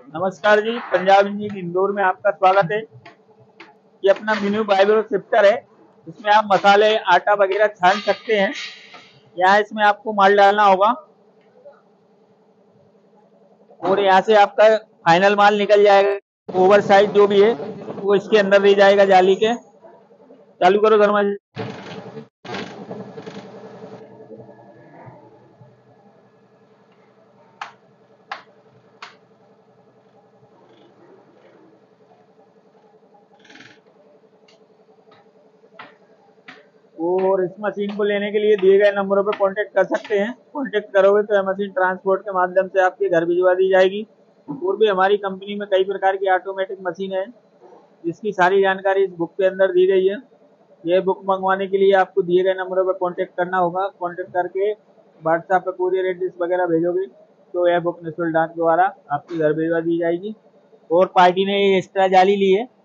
नमस्कार जी, पंजाब इंजीनियरिंग इंदौर में आपका स्वागत है। ये अपना मिनी वाइब्रो शिफ्टर है। इसमें आप मसाले, आटा वगैरह छान सकते हैं। यहाँ इसमें आपको माल डालना होगा और यहाँ से आपका फाइनल माल निकल जाएगा। ओवर साइज जो भी है वो इसके अंदर दे जाएगा जाली के। चालू करो धर्मा जी। और इस मशीन को लेने के लिए दिए गए नंबरों पर कांटेक्ट कर सकते हैं। कांटेक्ट करोगे तो यह मशीन ट्रांसपोर्ट के माध्यम से आपके घर भिजवा दी जाएगी। और भी हमारी कंपनी में कई प्रकार की ऑटोमेटिक मशीन है, जिसकी सारी जानकारी इस बुक के अंदर दी गई है। यह बुक मंगवाने के लिए आपको दिए गए नंबरों पर कांटेक्ट करना होगा। कांटेक्ट करके व्हाट्सएप पे कुरियर एड्रेस वगैरह भेजोगे तो यह बुक निःशुल्क डाक द्वारा आपके घर भिजवा दी जाएगी। और पार्टी ने एक्स्ट्रा जाली ली है,